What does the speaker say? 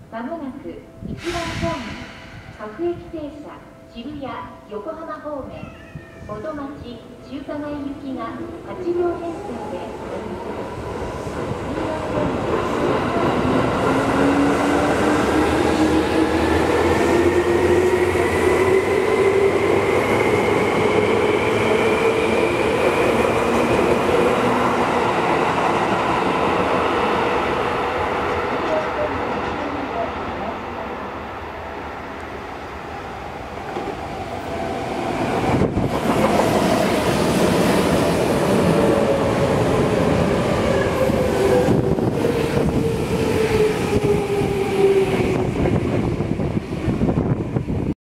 まもなく1番ホーム、各駅停車、渋谷、横浜方面、元町、中華街行きが8両編成で参ります。